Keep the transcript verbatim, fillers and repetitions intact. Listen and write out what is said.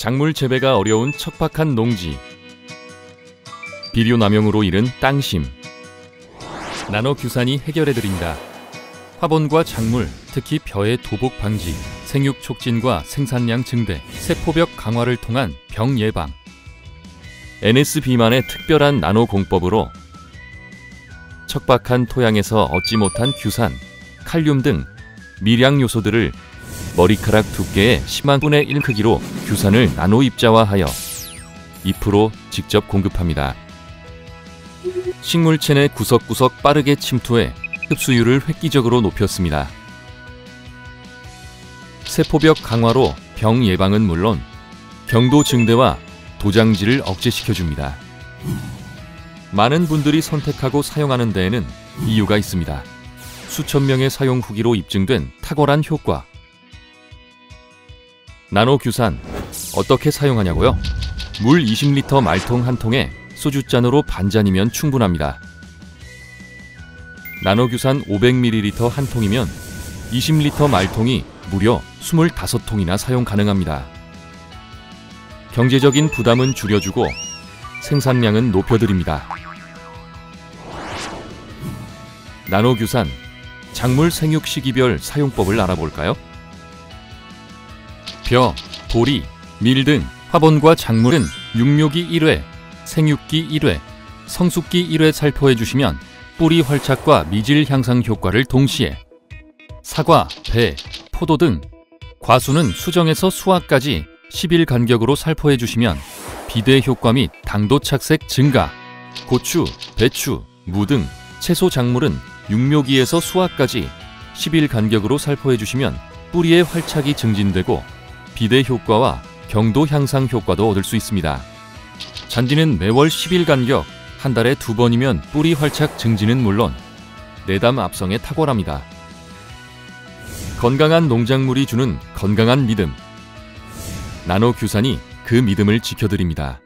작물 재배가 어려운 척박한 농지, 비료 남용으로 잃은 땅심, 나노규산이 해결해드립니다. 화분과 작물, 특히 벼의 도복 방지, 생육 촉진과 생산량 증대, 세포벽 강화를 통한 병 예방, 엔에스비만의 특별한 나노 공법으로 척박한 토양에서 얻지 못한 규산, 칼륨 등 미량 요소들을 머리카락 두께의 십만 분의 일 크기로 규산을 나노 입자화하여 잎으로 직접 공급합니다. 식물체 내 구석구석 빠르게 침투해 흡수율을 획기적으로 높였습니다. 세포벽 강화로 병 예방은 물론 경도 증대와 도장지를 억제시켜줍니다. 많은 분들이 선택하고 사용하는 데에는 이유가 있습니다. 수천 명의 사용 후기로 입증된 탁월한 효과. 나노규산 어떻게 사용하냐고요? 물 이십 리터 말통 한 통에 소주잔으로 반잔이면 충분합니다. 나노규산 오백 밀리리터 한 통이면 이십 리터 말통이 무려 이십오 통이나 사용 가능합니다. 경제적인 부담은 줄여주고 생산량은 높여드립니다. 나노규산 작물 생육 시기별 사용법을 알아볼까요? 벼, 보리, 밀 등 화분과 작물은 육묘기 일 회, 생육기 일 회, 성숙기 일 회 살포해 주시면 뿌리 활착과 미질 향상 효과를 동시에, 사과, 배, 포도 등 과수는 수정에서 수확까지 십 일 간격으로 살포해 주시면 비대 효과 및 당도 착색 증가, 고추, 배추, 무 등 채소 작물은 육묘기에서 수확까지 십 일 간격으로 살포해 주시면 뿌리의 활착이 증진되고 비대 효과와 경도 향상 효과도 얻을 수 있습니다. 잔디는 매월 십 일 간격, 한 달에 두 번이면 뿌리 활착 증진은 물론 내담 압성에 탁월합니다. 건강한 농작물이 주는 건강한 믿음. 나노규산이 그 믿음을 지켜드립니다.